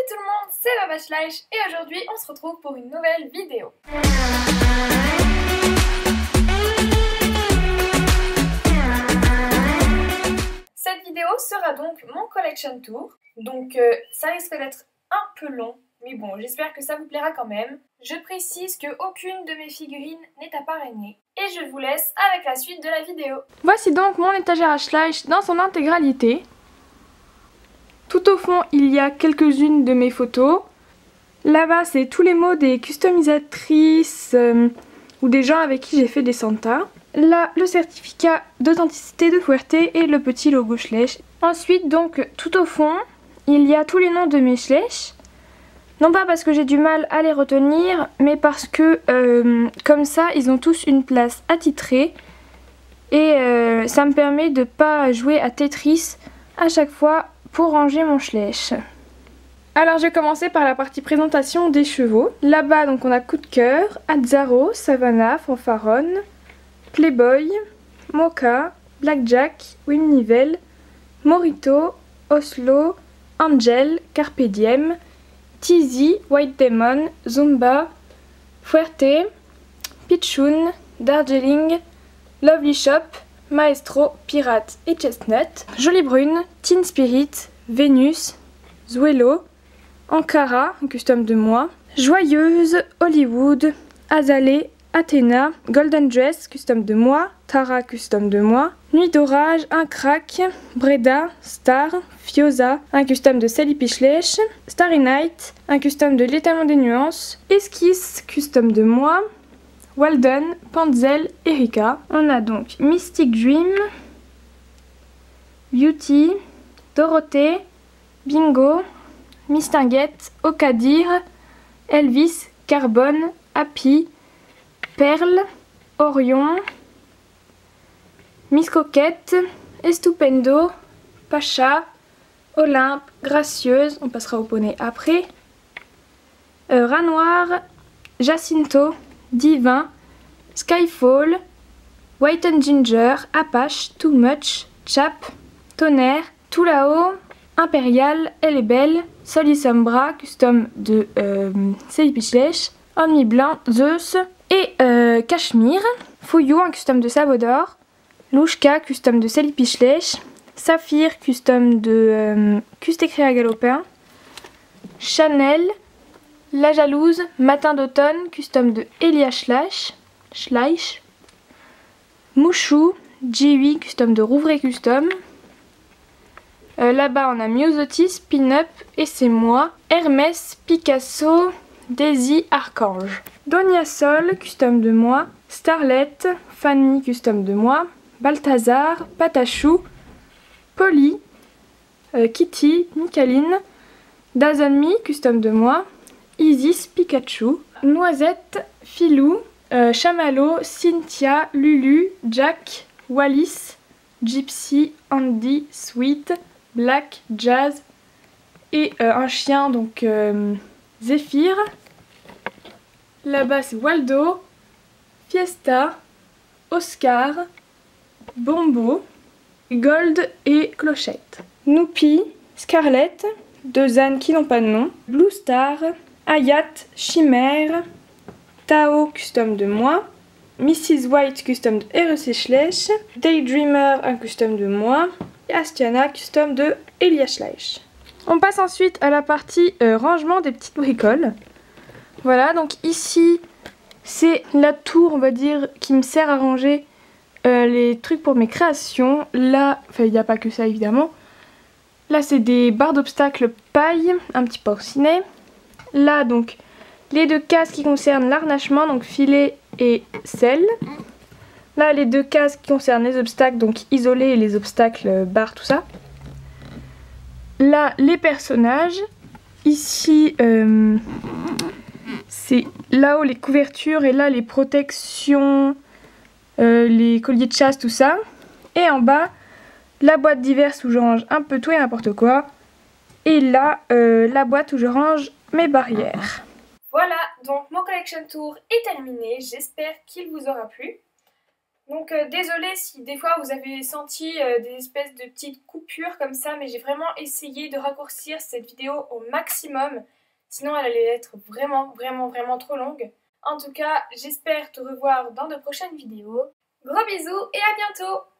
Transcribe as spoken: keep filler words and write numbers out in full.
tout le monde, c'est Baba Schleich et aujourd'hui on se retrouve pour une nouvelle vidéo. Cette vidéo sera donc mon collection tour, donc euh, ça risque d'être un peu long, mais bon, j'espère que ça vous plaira quand même. Je précise que aucune de mes figurines n'est à parrainer et je vous laisse avec la suite de la vidéo. Voici donc mon étagère à Schleich dans son intégralité. Tout au fond, il y a quelques-unes de mes photos. Là-bas, c'est tous les mots des customisatrices euh, ou des gens avec qui j'ai fait des Santa. Là, le certificat d'authenticité de Fuerte et le petit logo Schleich. Ensuite, donc, tout au fond, il y a tous les noms de mes Schleich. Non pas parce que j'ai du mal à les retenir, mais parce que, euh, comme ça, ils ont tous une place attitrée. Et euh, ça me permet de ne pas jouer à Tetris à chaque fois pour ranger mon Schleich. Alors je vais commencer par la partie présentation des chevaux. Là-bas donc on a Coup de cœur, Azzaro, Savannah, Fanfaronne, Playboy, Mocha, Blackjack, Wimnivel, Morito, Oslo, Angel, Carpe Diem, Tizi, White Demon, Zumba, Fuerte, Pichoun, Darjeeling, Lovely Shop, Maestro, Pirate et Chestnut, Jolie Brune, Teen Spirit, Vénus, Zuelo, Ankara, un custom de moi, Joyeuse, Hollywood, Azalée, Athéna, Golden Dress, custom de moi, Tara, custom de moi, Nuit d'orage, un crack, Breda, Star, Fiosa, un custom de Sally Schleich, Starry Night, un custom de L'étalon des nuances, Esquisse, custom de moi, Walden, Panzel, Erika. On a donc Mystic Dream, Beauty, Dorothée, Bingo, Mistinguette, Okadir, Elvis, Carbone, Happy, Perle, Orion, Miss Coquette, Estupendo, Pacha, Olympe, Gracieuse, on passera au poney après, euh, Rat Noir, Jacinto, Divin, Skyfall, White and Ginger, Apache, Too Much, Chap, Tonnerre, Tout là-haut, Impérial, Elle est belle, Sol y Sombra, custom de euh, Sally Schleich, Omni Blanc, Zeus et euh, Cachemire, Fouillou, un custom de Sabodor, Louchka, custom de Sally Schleich, Saphir, custom de euh, Custécréa Galopin, Chanel, La Jalouse, Matin d'automne, custom de Elia Schleich, Schleich, Mouchou, G huit, custom de Rouvray Custom. Euh, Là-bas on a Miosotis, Pin-Up et c'est moi. Hermès, Picasso, Daisy, Archange. Donia Sol, custom de moi. Starlet, Fanny, custom de moi. Balthazar, Patachou, Polly, euh, Kitty, Nicaline, Dazonmi, custom de moi. Isis, Pikachu, Noisette, Filou, euh, Chamallow, Cynthia, Lulu, Jack, Wallis, Gypsy, Andy, Sweet, Black, Jazz et euh, un chien donc euh, Zéphyr. Là-bas c'est Waldo, Fiesta, Oscar, Bombo, Gold et Clochette. Noupi, Scarlett, deux ânes qui n'ont pas de nom, Blue Star, Hayat, Chimère, Tao, custom de moi, Missus White, custom de R E C Schleich, Daydreamer, un custom de moi, et Astiana, custom de Elia Schleich. On passe ensuite à la partie euh, rangement des petites bricoles. Voilà, donc ici, c'est la tour, on va dire, qui me sert à ranger euh, les trucs pour mes créations. Là, enfin, il n'y a pas que ça, évidemment. Là, c'est des barres d'obstacles paille, un petit porcinet. Là, donc, les deux cases qui concernent l'arnachement, donc filet et selle. Là, les deux cases qui concernent les obstacles, donc isolés et les obstacles, barres, tout ça. Là, les personnages. Ici, euh, c'est là-haut les couvertures et là les protections, euh, les colliers de chasse, tout ça. Et en bas, la boîte diverse où je range un peu tout et n'importe quoi. Et là, euh, la boîte où je range mes barrières. Voilà, donc mon collection tour est terminé. J'espère qu'il vous aura plu. Donc euh, désolée si des fois vous avez senti euh, des espèces de petites coupures comme ça, mais j'ai vraiment essayé de raccourcir cette vidéo au maximum, sinon elle allait être vraiment, vraiment, vraiment trop longue. En tout cas, j'espère te revoir dans de prochaines vidéos. Gros bisous et à bientôt!